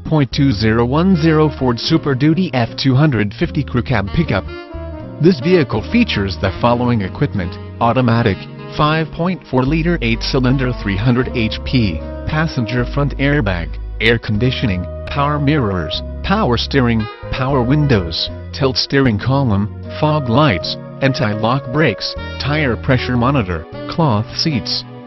2.2010 Ford Super Duty F-250 Crew Cab Pickup. This vehicle features the following equipment: automatic, 5.4-liter 8-cylinder 300 HP, passenger front airbag, air conditioning, power mirrors, power steering, power windows, tilt steering column, fog lights, anti-lock brakes, tire pressure monitor, cloth seats,